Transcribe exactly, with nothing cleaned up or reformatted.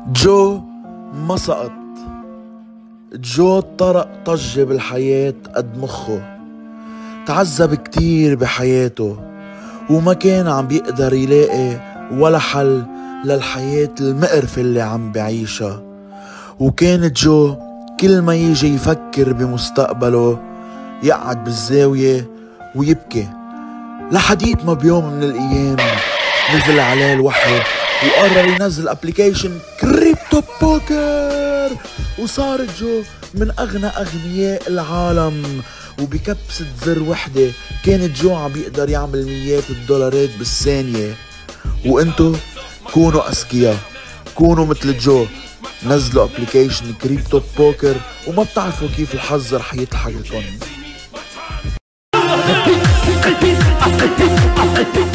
جو ما سقط. جو طرق طجة بالحياة قد مخه. تعذب كتير بحياته وما كان عم بيقدر يلاقي ولا حل للحياة المقرفة اللي عم بعيشها. وكان جو كل ما يجي يفكر بمستقبله يقعد بالزاوية ويبكي، لحديت ما بيوم من الأيام نزل عليه الوحي وقرر ينزل ابليكيشن كريبتو بوكر، وصار جو من اغنى اغنياء العالم. وبكبسة زر وحدة كانت جو عم بيقدر يعمل ميات الدولارات بالثانية. وانتو كونوا اذكياء، كونوا مثل جو، نزلوا ابليكيشن كريبتو بوكر وما بتعرفوا كيف الحظ رح يضحك لكم.